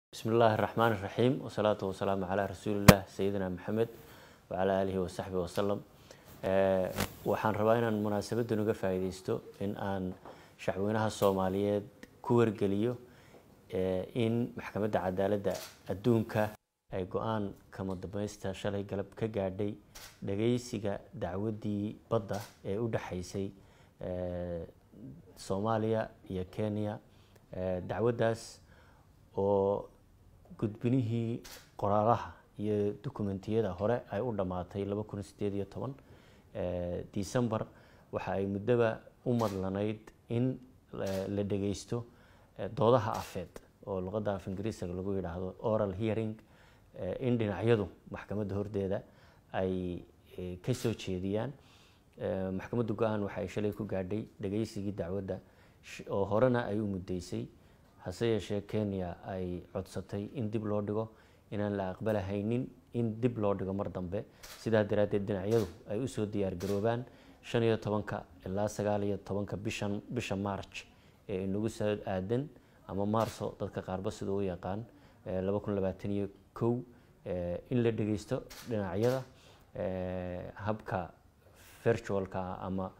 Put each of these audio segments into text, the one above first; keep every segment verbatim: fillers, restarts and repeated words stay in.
بسم الله الرحمن الرحيم والصلاة والسلام على رسول الله سيدنا محمد وعلى آله وصحبه وسلم. أه وحن ربنا مناسبة نوجا فايديستو إن أن شعبنا الصومالية كور جليو أه إن محكمة عدالة الدونكا أي قان كما دبيستا شلي قلب كجادي دقيسيجا دعودي بضة أودا حيسي أه صوماليا يا كينيا أه دعوداس oo gudbinihii qoraalaha iyo dokumentiyada hore ay u dhamaatay laba kun iyo sideed iyo toban ee December waxa ay mudaba u madlanayd in la dhageysto doodaha afeed oo luqadda af Ingiriisiga lagu yiraahdo oral hearing in dhinacyadu maxkamadda hordeeda ay ka soo jeediyaan. maxkamaddu go'aan waxa ay shalay ku gaadhay dhageysigii dacwadda oo horena ay u mudeysay hase yeeshee Kenya ay codsatay in dib loo dhigo inaan la aqbalahaynin in dib loo dhigo mar dambe sidaa daraadeed dhinacyadu ay u soo diyaar garoobaan shan iyo tobanka ilaa sagaal iyo tobanka bishan bisha March ee inagu soo aadan ama Maarso dadka qaarba sida uu yaqaan laba kun iyo labaatan iyo kow in la dhageysto dhinacyada habka virtualka ama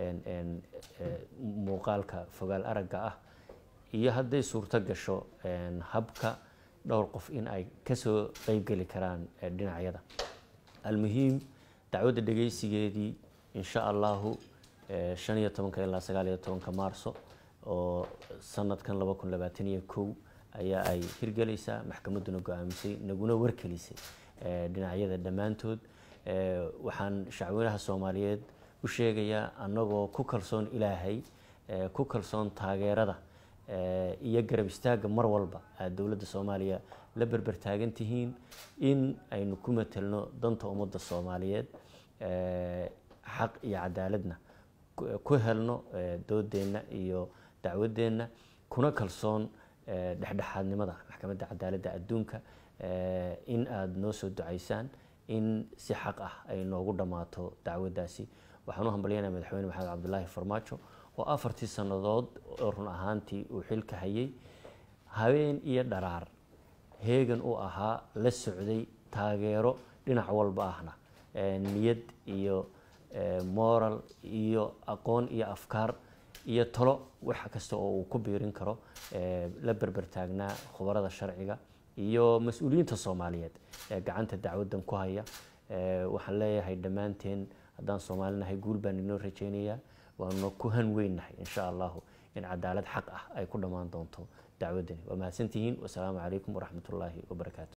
muuqaalka fogaal aragga ah iyo hadday suurto gasho habka dhowr qof in ay ka soo qayb gali karaan dhinacyada. almuhiim dacwadda dhageysigeedii insha Allah shan iyo tobanka ilaa sagaal iyo tobanka Maarso oo sanadkan laba kun iyo labaatan iyo kow ayaa ay hirgelaysaa maxkamadduna go'aamisay naguna warkelisay dhinacyada dhammaantood. waxaan shacweynaha Soomaaliyeed u sheegayaa anagoo ku kalsoon Ilaahay ku kalsoon taageerada iyo garab istaaga mar walba dawladda Soomaaliya la barbar taagan tihiin in aynu ku metelno danta ummadda Soomaaliyeed xaq iyo cadaaladna ku helno doodeena iyo dacwadeena kuna kalsoon dhexdhexaadnimada maxkamadda cadaaladda adduunka in aad noo soo ducaysaan in si xaq ah ay noogu dhamaato dacwaddaasi. waxaan u hambalyeynaa madaxweyne Maxamed Cabdullaahi Farmaajo oo afartii sanadood oo run ahaantii uu xilka hayay habeen iyo dharaar heegan u ahaa la socday taageero dhinac walba ahna niyad iyo moral iyo aqoon iyo afkaar iyo talo wax kasta oo uu ku biirin karo la barbar taagnaa khubarada sharciga iyo mas'uuliyiinta Soomaaliyeed ee gacanta dacwaddan ku haya. waxaan leeyahay dhammaanteen haddaan Soomaalinahay guul baan inoo rajaynayaa waanu ku han weynahay insha Allah in cadaalad xaq ah ay ku dhamaan doonto dacwaddani. waa mahadsantihiin. wassalaamu calaykum waraxmatullaahi wabarakaatuh.